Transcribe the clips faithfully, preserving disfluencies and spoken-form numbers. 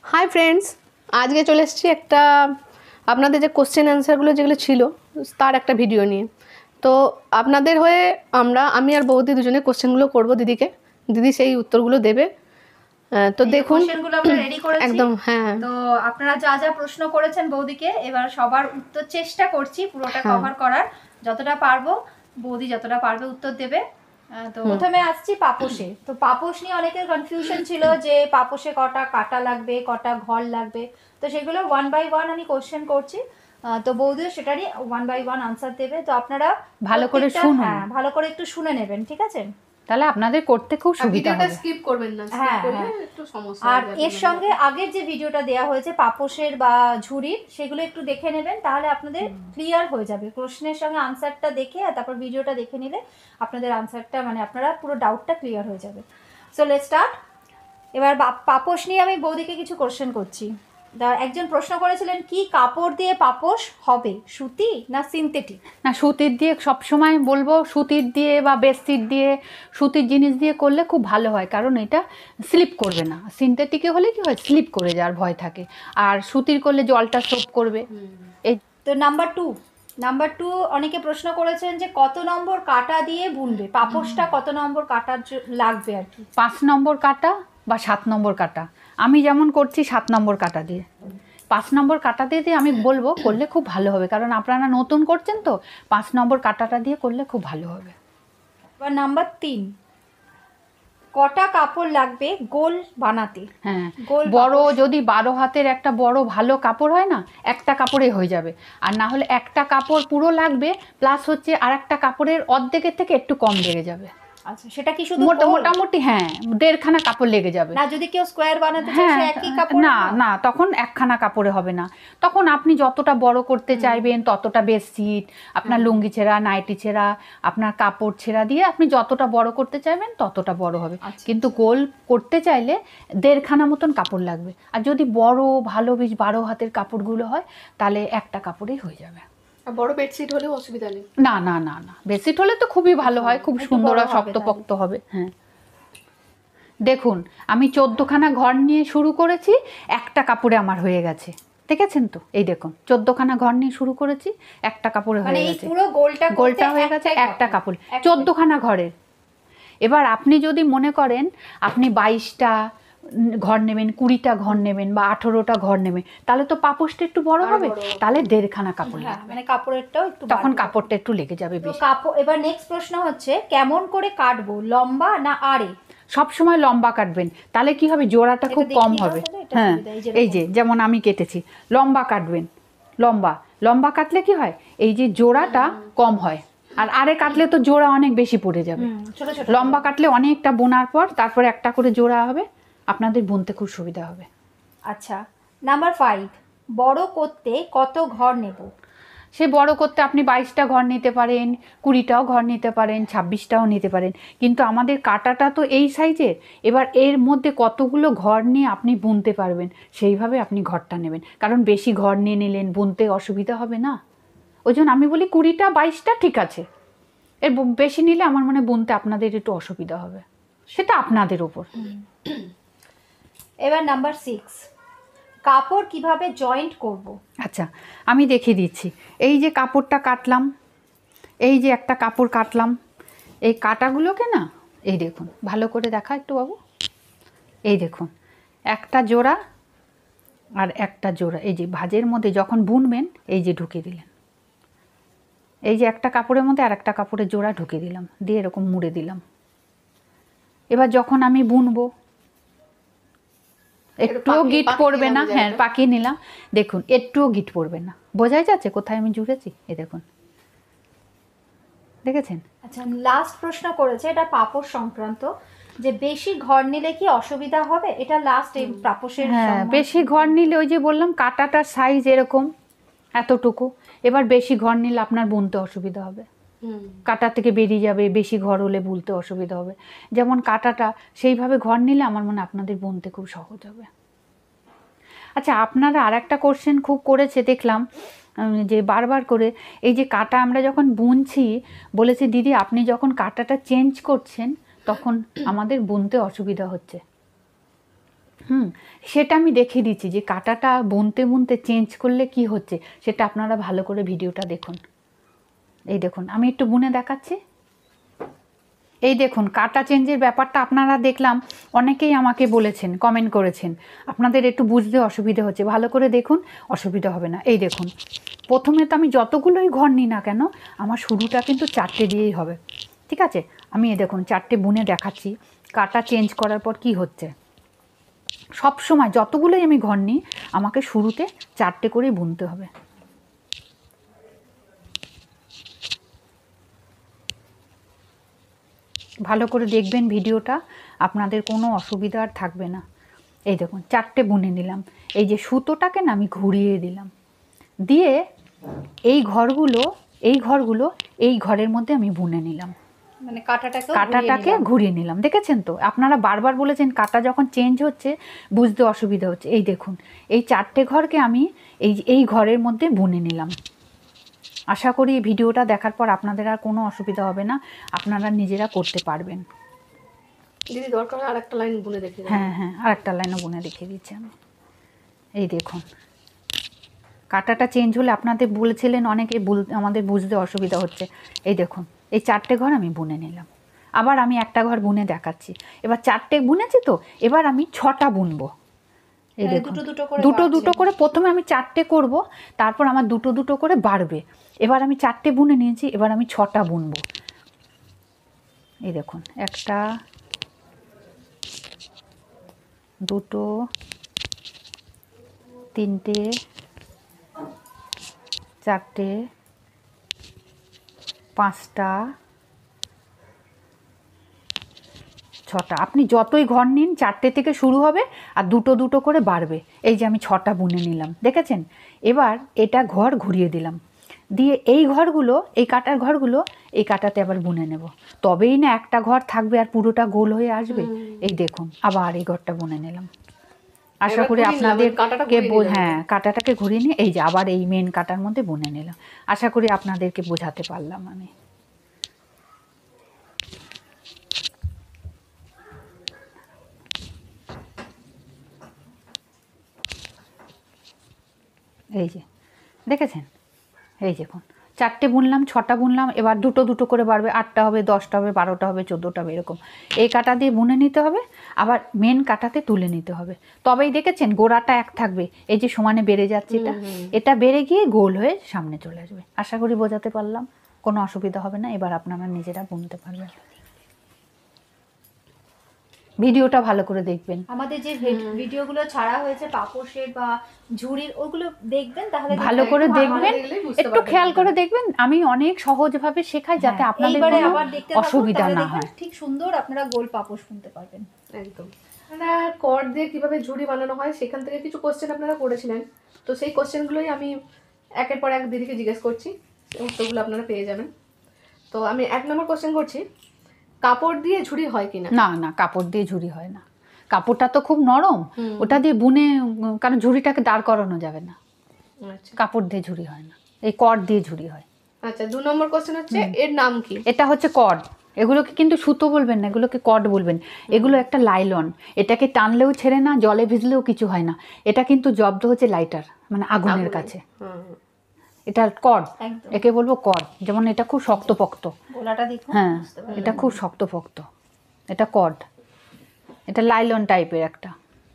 Hi friends, আজকে চলে এসেছি একটা আপনাদের যে কোশ্চেন অ্যান্সারগুলো যেগুলো ছিল তার একটা ভিডিও নিয়ে। তো আপনাদের হয়ে আমরা আমি আর বৌদি দুজনে কোশ্চেনগুলো করব দিদিকে, দিদি সেই উত্তরগুলো দেবে। তো দেখুন কোশ্চেনগুলো আমরা রেডি করেছি একদম। হ্যাঁ, তো আপনারা যা যা প্রশ্ন করেছেন বৌদিকে এবার সবার উত্তর চেষ্টা করছি পুরোটা কভার করার, যতটা পারবো বৌদি যতটা পারবে উত্তর দেবে। তো প্রথমে আসছি পাপোশে। তো পাপোশ নিয়ে অনেকের কনফিউশন ছিল যে পাপোশে কটা কাটা লাগবে, কটা ঘর লাগবে। তো সেগুলো ওয়ান বাই ওয়ান আমি কোশ্চেন করছি, তো বৌদিও সেটারই ওয়ান বাই ওয়ান আনসার দেবে। তো আপনারা ভালো করে শুনুন, হ্যাঁ ভালো করে একটু শুনে নেবেন, ঠিক আছে? তাহলে আপনাদের করতে খুব সুবিধা হবে, স্কিপ করবেন না, হ্যাঁ একটু সমস্যা। আর এর সঙ্গে আগের যে ভিডিওটা দেয়া হয়েছে পাপোশের বা ঝুড়ির, সেগুলো একটু দেখে নেবেন, তাহলে আপনাদের ক্লিয়ার হয়ে যাবে। প্রশ্নের সঙ্গে আনসারটা দেখে আর তারপর ভিডিওটা দেখে নিলে আপনাদের আনসারটা মানে আপনারা পুরো ডাউটটা ক্লিয়ার হয়ে যাবে। So let's start. এবার পাপোশ নিয়ে আমি বৌদিকে কিছু কোশ্চেন করছি। একজন প্রশ্ন করেছিলেন কি কাপড় দিয়ে পাপোশ হবে, সুতি না সিনথেটিক? না, সুতির দিয়ে সবসময় বলবো, সুতির দিয়ে বা বেডশিট দিয়ে সুতির জিনিস দিয়ে করলে খুব ভালো হয়, কারণ এটা স্লিপ করবে না। সিনথেটিকে হলে কি হয়, স্লিপ করে যাওয়ার ভয় থাকে, আর সুতির করলে জলটা সোপ করবে। এই তো নাম্বার টু নাম্বার টু অনেকে প্রশ্ন করেছেন যে কত নম্বর কাটা দিয়ে বুনবে পাপোশটা, কত নম্বর কাটার লাগবে আর কি? পাঁচ নম্বর কাটা বা সাত নম্বর কাটা। আমি যেমন করছি সাত নম্বর কাটা দিয়ে, পাঁচ নম্বর কাটা দিয়ে দিয়ে আমি বলবো করলে খুব ভালো হবে, কারণ আপনারা নতুন করছেন তো পাঁচ নম্বর কাটাটা দিয়ে করলে খুব ভালো হবে। এবার নাম্বার তিন, কটা কাপড় লাগবে গোল বানাতে? হ্যাঁ, বড় যদি বারো হাতের একটা বড় ভালো কাপড় হয় না, একটা কাপড়ে হয়ে যাবে। আর না হলে একটা কাপড় পুরো লাগবে, প্লাস হচ্ছে আর একটা কাপড়ের অর্ধেকের থেকে একটু কম লেগে যাবে। আচ্ছা, সেটা কি শুধু মোটামুটি? হ্যাঁ, দেড়খানা কাপড় লেগে যাবে। না যদি কেউ স্কোয়ার বানাতে চায় সে একই কাপড়? না না, তখন একখানা কাপড়ে হবে না। তখন আপনি যতটা বড় করতে চাইবেন ততটা বেডশিট, আপনার লুঙ্গি ছেঁড়া, নাইটি ছেঁড়া, আপনার কাপড় ছেঁড়া দিয়ে আপনি যতটা বড় করতে চাইবেন ততটা বড় হবে। কিন্তু গোল করতে চাইলে দেড়খানা মতন কাপড় লাগবে। আর যদি বড় ভালো বেশ বারো হাতের কাপড়গুলো হয় তাহলে একটা কাপড়েই হয়ে যাবে। বড় বেডশিট হলেও অসুবিধা নেই? না না না না, বেডশিট হলে তো খুবই ভালো হয়, খুব সুন্দর আর শক্তপোক্ত হবে। হ্যাঁ, দেখুন আমি চোদ্দোখানা ঘর নিয়ে শুরু করেছি, একটা কাপড়ে আমার হয়ে গেছে, দেখেছেন তো? এই দেখুন চোদ্দোখানা ঘর নিয়ে শুরু করেছি, একটা কাপড়ে হয়ে গেছে, পুরো গোলটা গোলটা হয়ে গেছে একটা কাপড়, চোদ্দোখানা ঘরের। এবার আপনি যদি মনে করেন আপনি বাইশটা ঘর নেবেন, কুড়িটা ঘর নেবেন বা আঠেরোটা ঘর নেবেন, তাহলে তো পাপোশটা একটু বড় হবে, তাহলে দেড়খানা কাপড় লাগবে, মানে কাপড়েরটাও একটু তখন কাপড়টা একটু লেগে যাবে বেশি। কাপড় এবার নেক্সট প্রশ্ন হচ্ছে কেমন করে কাটবো, লম্বা না আড়ে? সব সময় লম্বা কাটবেন, তাহলে কি হবে, জোড়াটা খুব কম হবে। হ্যাঁ, এই যে যেমন আমি কেটেছি, লম্বা কাটবেন। লম্বা লম্বা কাটলে কি হয়, এই যে জোড়াটা কম হয়, আর আরে কাটলে তো জোড়া অনেক বেশি পড়ে যাবে। লম্বা কাটলে অনেকটা বোনার পর তারপরে একটা করে জোড়া হবে, আপনাদের বুনতে খুব সুবিধা হবে। আচ্ছা, নাম্বার ফাইভ, বড় করতে কত ঘর নেব? সে বড় করতে আপনি বাইশটা ঘর নিতে পারেন, কুড়িটাও ঘর নিতে পারেন, ছাব্বিশটাও নিতে পারেন, কিন্তু আমাদের কাটাটা তো এই সাইজের। এবার এর মধ্যে কতগুলো ঘর নিয়ে আপনি বুনতে পারবেন সেইভাবে আপনি ঘরটা নেবেন, কারণ বেশি ঘর নিয়ে নিলেন বুনতে অসুবিধা হবে না। ওই জন্য আমি বলি কুড়িটা বাইশটা ঠিক আছে, এর বেশি নিলে আমার মনে বুনতে আপনাদের একটু অসুবিধা হবে, সেটা আপনাদের উপর। এবার নাম্বার সিক্স, কাপড় কিভাবে জয়েন্ট করব? আচ্ছা, আমি দেখিয়ে দিচ্ছি। এই যে কাপড়টা কাটলাম, এই যে একটা কাপড় কাটলাম, এই কাটাগুলোকে না, এই দেখুন ভালো করে দেখা একটু বাবু, এই দেখুন একটা জোড়া আর একটা জোড়া, এই যে ভাঁজের মধ্যে যখন বুনবেন এই যে ঢুকিয়ে দিলেন, এই যে একটা কাপড়ের মধ্যে আর একটা কাপড়ের জোড়া ঢুকিয়ে দিলাম, দিয়ে এরকম মুড়ে দিলাম। এবার যখন আমি বুনবো একটুও গিট পড়বে না। হ্যাঁ, পাকিয়ে নিলাম, দেখুন একটুও গিট পড়বে না, বোঝাই যাচ্ছে কোথায় আমি জুড়েছি। এই দেখুন, দেখেছেন? আচ্ছা, লাস্ট প্রশ্ন করেছে, এটা পাপোশ সংক্রান্ত, যে বেশি ঘর নিলে কি অসুবিধা হবে? এটা লাস্ট এই পাপোশের। হ্যাঁ, বেশি ঘর নিলে ওই যে বললাম কাটাটার সাইজ এরকম এতটুকু, এবার বেশি ঘর নিলে আপনার বুনতে অসুবিধা হবে, কাটা থেকে বেরিয়ে যাবে, বেশি ঘর হলে বুনতে অসুবিধা হবে। যেমন কাটাটা সেইভাবে ঘর নিলে আমার মনে আপনাদের বুনতে খুব সহজ হবে। আচ্ছা, আপনারা আর একটা কোশ্চেন খুব করেছে দেখলাম, যে বারবার করে এই যে কাটা আমরা যখন বুনছি বলেছে দিদি আপনি যখন কাটাটা চেঞ্জ করছেন তখন আমাদের বুনতে অসুবিধা হচ্ছে। হুম সেটা আমি দেখিয়ে দিচ্ছি যে কাঁটাটা বুনতে বুনতে চেঞ্জ করলে কি হচ্ছে, সেটা আপনারা ভালো করে ভিডিওটা দেখুন। এই দেখুন আমি একটু বুনে দেখাচ্ছি। এই দেখুন কাঁটা চেঞ্জের ব্যাপারটা আপনারা দেখলাম অনেকেই আমাকে বলেছেন, কমেন্ট করেছেন আপনাদের একটু বুঝতে অসুবিধা হচ্ছে, ভালো করে দেখুন, অসুবিধা হবে না। এই দেখুন প্রথমে তো আমি যতগুলোই ঘর নিই না কেন আমার শুরুটা কিন্তু চারটে দিয়েই হবে, ঠিক আছে? আমি এই দেখুন চারটে বুনে দেখাচ্ছি কাঁটা চেঞ্জ করার পর কি হচ্ছে। সব সময় যতগুলোই আমি ঘর নিই আমাকে শুরুতে চারটে করেই বুনতে হবে। ভালো করে দেখবেন ভিডিওটা, আপনাদের কোনো অসুবিধা আর থাকবে না। এই দেখুন চারটে বুনে নিলাম, এই যে সুতোটাকে না আমি ঘুরিয়ে দিলাম, দিয়ে এই ঘরগুলো এই ঘরগুলো এই ঘরের মধ্যে আমি বুনে নিলাম, মানে কাঁটাটাকে কাঁটাটাকে ঘুরিয়ে নিলাম। দেখেছেন তো, আপনারা বারবার বলেছেন কাঁটা যখন চেঞ্জ হচ্ছে বুঝতে অসুবিধা হচ্ছে। এই দেখুন এই চারটে ঘরকে আমি এই এই ঘরের মধ্যে বুনে নিলাম। আশা করি এই ভিডিওটা দেখার পর আপনাদের আর কোনো অসুবিধা হবে না, আপনারা নিজেরা করতে পারবেন। দিদি দরকার আর একটা লাইন বুনে দেখি। হ্যাঁ হ্যাঁ আর একটা লাইনও বুনে দেখিয়ে দিচ্ছি আমি। এই দেখুন কাঁটাটা চেঞ্জ হলে আপনাদের বলেছিলেন অনেকে আমাদের বুঝতে অসুবিধা হচ্ছে। এই দেখুন এই চারটে ঘর আমি বুনে নিলাম, আবার আমি একটা ঘর বুনে দেখাচ্ছি। এবার চারটে বুনেছি তো, এবার আমি ছটা বুনবো। এই দেখুন দুটো দুটো করে দুটো দুটো করে প্রথমে আমি চারটে করব, তারপর আমার দুটো দুটো করে বাড়বে। এবার আমি চারটে বুনে নিয়েছি, এবার আমি ছটা বুনবো। এই দেখুন একটা, দুটো, তিনটে, চারটে, পাঁচটা, ছটা। আপনি যতই ঘর নিন চারটে থেকে শুরু হবে আর দুটো দুটো করে বাড়বে। এই যে আমি ছটা বুনে নিলাম, দেখেছেন? এবার এটা ঘর ঘুরিয়ে দিলাম, দিয়ে এই ঘরগুলো এই কাটার ঘরগুলো এই কাটাতে আবার বুনে নেব, তবেই না একটা ঘর থাকবে আর পুরোটা গোল হয়ে আসবে। এই দেখুন আবার এই ঘরটা বুনে নিলাম। আশা করি আপনাদের হ্যাঁ কাঁটাটাকে ঘুরিয়ে নিয়ে এই যে আবার এই মেন কাঁটার মধ্যে বুনে নিলাম। আশা করি আপনাদেরকে বোঝাতে পারলাম আমি। এই যে দেখেছেন, এই দেখুন চারটে বুনলাম, ছটা বুনলাম, এবার দুটো দুটো করে বাড়বে, আটটা হবে, দশটা হবে, বারোটা হবে, চোদ্দোটা হবে, এরকম এই কাঁটা দিয়ে বুনে নিতে হবে, আবার মেন কাঁটাতে তুলে নিতে হবে। তবেই দেখেছেন গোড়াটা এক থাকবে, এই যে সমানে বেড়ে যাচ্ছে এটা এটা বেড়ে গিয়ে গোল হয়ে সামনে চলে আসবে। আশা করি বোঝাতে পারলাম, কোনো অসুবিধা হবে না। এবার আপনারা নিজেরা বুনতে পারবেন। ভিডিওটা ভালো করে দেখবেন। আমাদের যে ভিডিওগুলো ছাড়া হয়েছে পাপোশের বা ঝুড়ির, ওগুলো দেখবেন, তাহলে ভালো করে দেখবেন, একটু খেয়াল করে দেখবেন। আমি অনেক সহজভাবে শেখাই যাতে আপনাদের কোনো অসুবিধা না হয়। ঠিক সুন্দর আপনারা গোল পাপোশ বুনতে পারবেন। একদম। আপনারা কর্ড দিয়ে কিভাবে ঝুড়ি বানানো হয় সেখান থেকে কিছু কোশ্চেন আপনারা করেছিলেন, তো সেই কোশ্চেনগুলোই আমি একের পর এক দিদিকে জিজ্ঞেস করছি, উত্তরগুলো আপনারা পেয়ে যাবেন। তো আমি এক নম্বর কোশ্চেন করছি, কাপড় দিয়ে ঝুড়ি হয় কিনা? না না কাপড় দিয়ে ঝুড়ি হয় না, কাপড়টা তো খুব নরম, ওটা দিয়ে বুনে, কারণ ঝুড়িটাকে দাঁড় করানো যাবে না। আচ্ছা, কাপড় দিয়ে ঝুড়ি হয় না, এই কর্ড দিয়ে ঝুড়ি হয়। আচ্ছা, দু নম্বর কোশ্চেন হচ্ছে এর নাম কি? এটা হচ্ছে কর্ড, এগুলোকে কিন্তু সুতো বলবেন না, এগুলোকে কর্ড বলবেন। এগুলো একটা লাইলন, এটাকে টানলেও ছেড়ে না, জলে ভিজলেও কিছু হয় না। এটা কিন্তু জব্দ হচ্ছে লাইটার, মানে আগুনের কাছে। এটা কর্ড, একে বলবো কর্ড। যেমন এটা খুব শক্তপোক্ত, গোলাটা দেখুন। হ্যাঁ এটা খুব শক্তপোক্ত, এটা কর্ড, এটা লাইলন টাইপের একটা।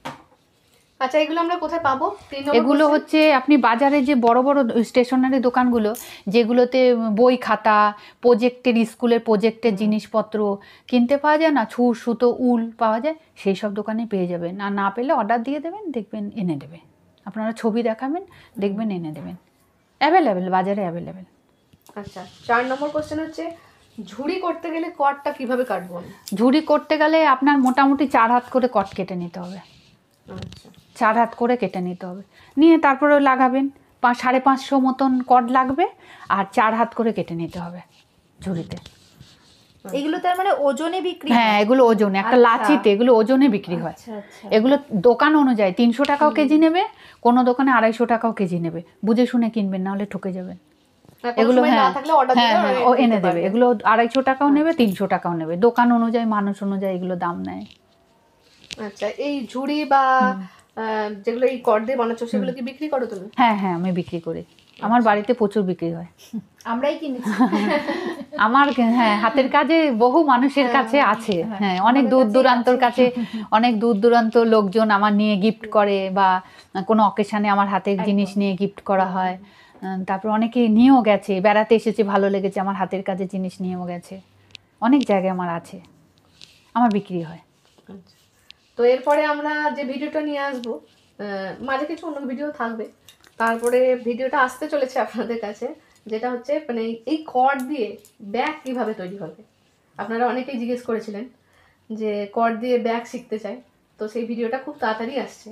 আচ্ছা, এগুলো আমরা কোথায় পাবো? এগুলো হচ্ছে আপনি বাজারে যে বড় বড় স্টেশনারি দোকানগুলো, যেগুলোতে বই খাতা, প্রজেক্টের, স্কুলের প্রজেক্টের জিনিসপত্র কিনতে পাওয়া যায় না, ছুর সুতো উল পাওয়া যায়, সেই সব দোকানে পেয়ে যাবেন। আর না পেলে অর্ডার দিয়ে দেবেন, দেখবেন এনে দেবে। আপনারা ছবি দেখাবেন, দেখবেন এনে দেবেন, অ্যাভেলেবেল, বাজারে অ্যাভেলেবেল। আচ্ছা, চার নম্বর কোশ্চেন হচ্ছে ঝুড়ি করতে গেলে কর্ডটা কিভাবে কাটবো? ঝুড়ি করতে গেলে আপনার মোটামুটি চার হাত করে কট কেটে নিতে হবে। আচ্ছা, চার হাত করে কেটে নিতে হবে, নিয়ে তারপরে লাগাবেন। পাঁচ সাড়ে পাঁচশো মতন কট লাগবে, আর চার হাত করে কেটে নিতে হবে ঝুড়িতে। এগুলো তার মানে ওজনে বিক্রি? হ্যাঁ এগুলো ওজনে, একটা লাচিতে এগুলো ওজনে বিক্রি হয়। এগুলো দোকান অনুযায়ী তিনশো টাকাও কেজি নেবে, কোনো দোকানে আড়াইশো টাকাও কেজি নেবে। বুঝে শুনে কিনবেন, না হলে ঠকে যাবেন। এগুলো হ্যাঁ হ্যাঁ হ্যাঁ ও এনে দেবে। এগুলো আড়াইশো টাকাও নেবে, তিনশো টাকাও নেবে, দোকান অনুযায়ী, মানুষ অনুযায়ী এগুলো দাম নেয়। আচ্ছা, এই ঝুড়ি বা আহ, যেগুলো এই কর্ড দিয়ে বানাচ্ছো সেগুলো কি বিক্রি করো তুমি? হ্যাঁ হ্যাঁ আমি বিক্রি করি, আমার বাড়িতে প্রচুর বিক্রি হয়। আমরাই কিনেছি। আমার হ্যাঁ হাতের কাজে বহু মানুষের কাছে আছে, হ্যাঁ অনেক দূর দূরান্তর কাছে, অনেক দূর দূরান্ত লোকজন আমার নিয়ে গিফট করে, বা কোনো অকেশনে আমার হাতের জিনিস নিয়ে গিফট করা হয়। উম, তারপর অনেকে নিয়েও গেছে, বেড়াতে এসেছে ভালো লেগেছে, আমার হাতের কাজের জিনিস নিয়েও গেছে। অনেক জায়গায় আমার আছে, আমার বিক্রি হয়। আচ্ছা। তো এরপরে আমরা যে ভিডিওটা নিয়ে আসবো, আহ, মাঝে কিছু অন্য ভিডিও থাকবে, তারপরে ভিডিওটা আসতে চলেছে আপনাদের কাছে, যেটা হচ্ছে মানে এই কর্ড দিয়ে ব্যাগ কিভাবে তৈরি হবে। আপনারা অনেকেই জিজ্ঞেস করেছিলেন যে কর্ড দিয়ে ব্যাগ শিখতে চাই, তো সেই ভিডিওটা খুব তাড়াতাড়ি আসছে।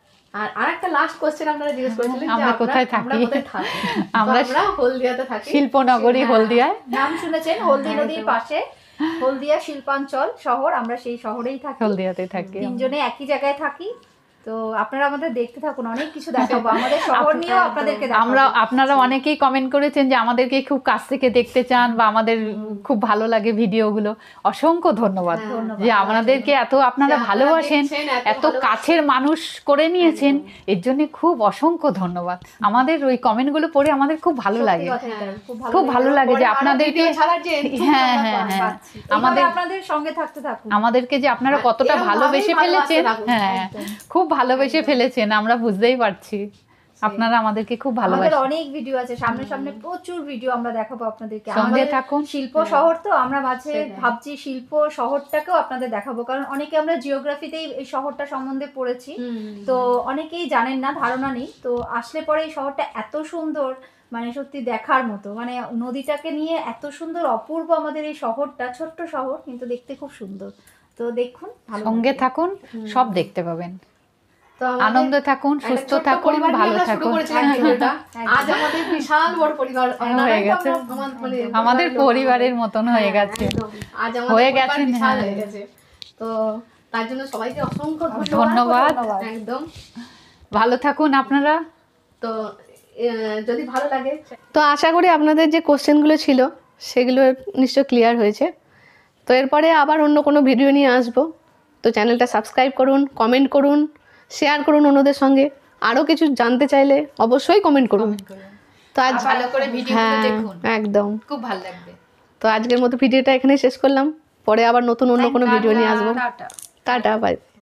আর আরেকটা লাস্ট কোশ্চেন আপনারা জিজ্ঞেস করেছিলেন যে আমরা আপনারা- কোথায় আমরা থাকি? কোথায় থাকি? তো আমরা আমরা হলদিয়াতে থাকি, শিল্পনগরী হ্যাঁ। হলদিয়ায়। নাম শুনেছেন, হলদি নদীর পাশে হলদিয়া শিল্পাঞ্চল শহর, আমরা সেই শহরেই থাকি, হলদিয়াতে থাকি। তিনজনে একই জায়গায় থাকি। তো আপনারা আমাদের দেখতে থাকুন, অনেক কিছু দেখাবো, আমাদের শহর নিয়েও আপনাদেরকে দেখাবো। আমরা আপনারা অনেকেই কমেন্ট করেছেন যে আমাদেরকে খুব কাছ থেকে দেখতে চান, বা আমাদের খুব ভালো লাগে ভিডিওগুলো। অসংখ্য ধন্যবাদ হ্যাঁ, যে আপনাদেরকে এত আপনারা যে আপনারা ভালোবাসেন, দেখছেন, এত এত ভালোবাসেন। কাছের মানুষ করে নিয়েছেন, এর জন্য খুব অসংখ্য ধন্যবাদ। আমাদের ওই কমেন্টগুলো পড়ে আমাদের খুব ভালো সত্যি লাগে, কথা এটা, খুব ভালো খুব ভালো লাগে যে পরে আরো আপনাদেরকে, video ছাড়ার যে enthusiasm হ্যাঁ আমরা হ্যাঁ হ্যাঁ পাচ্ছি। আমাদের আমাদের আপনাদের সঙ্গে থাকতে থাকুন। আমাদেরকে যে আপনারা আর কতটা এরম ভালোবেসে ভাবেই ফেলেছেন, ভালোবাসতে হ্যাঁ একদম। খুব ভালোবেসে ফেলেছেন, আমরা বুঝতেই পারছি আপনারা আমাদেরকে খুব আমাদের ভালোবাসেন। অনেক ভিডিও আছে, সামনে সামনে প্রচুর ভিডিও আমরা দেখাবো আপনাদেরকে। সঙ্গে আমাদের থাকুন। শিল্প শহর তো আমরা মাঝে সেটাই। ভাবছি শিল্প শহরটাকেও আপনাদের দেখাবো, কারণ অনেকে আমরা জিওগ্রাফিতেই এই শহরটা সম্বন্ধে পড়েছি, তো অনেকেই জানেন না, ধারণা নেই। তো আসলে পরে এই শহরটা এত সুন্দর, মানে সত্যি দেখার মতো, মানে নদীটাকে নিয়ে এত সুন্দর অপূর্ব আমাদের এই শহরটা, ছোট্ট শহর কিন্তু দেখতে খুব সুন্দর। তো দেখুন, ভালো সঙ্গে লাগবে। থাকুন, সব দেখতে পাবেন। তো আমাদের আনন্দ থাকুন, একটা সুস্থ ছোট্ট থাকুন, পরিবার নিয়ে ভালো আমরা শুরু থাকুন। করেছিলাম ভিডিওটা। আজ আমাদের বিশাল বড় পরিবার হয়ে গেছে। আমার মানে আমাদের পরিবারের মতন হয়ে হ্যাঁ, গেছে। একদম। আজ আমাদের হয়ে পরিবার গেছেন, বিশাল হ্যাঁ। হয়ে গেছে। তো তার জন্য সবাইকে অসংখ্য ধন্যবাদ। একদম। ভালো থাকুন আপনারা। তো আহ, যদি ভালো লাগে, তো আশা করি আপনাদের যে কোশ্চেনগুলো ছিল সেগুলো নিশ্চয় ক্লিয়ার হয়েছে। তো এরপরে আবার অন্য কোনো ভিডিও নিয়ে আসবো। তো চ্যানেলটা সাবস্ক্রাইব করুন, কমেন্ট করুন, শেয়ার করুন অন্যদের সঙ্গে। আরও কিছু জানতে চাইলে অবশ্যই কমেন্ট করুন। তো আজ ভালো করে ভিডিওগুলো হ্যাঁ দেখুন, একদম। খুব ভালো লাগবে। তো আজকের মতো ভিডিওটা এখানেই শেষ করলাম, পরে আবার নতুন অন্য কোনো ভিডিও নিয়ে আসবো। টাটা। Ta ta, by.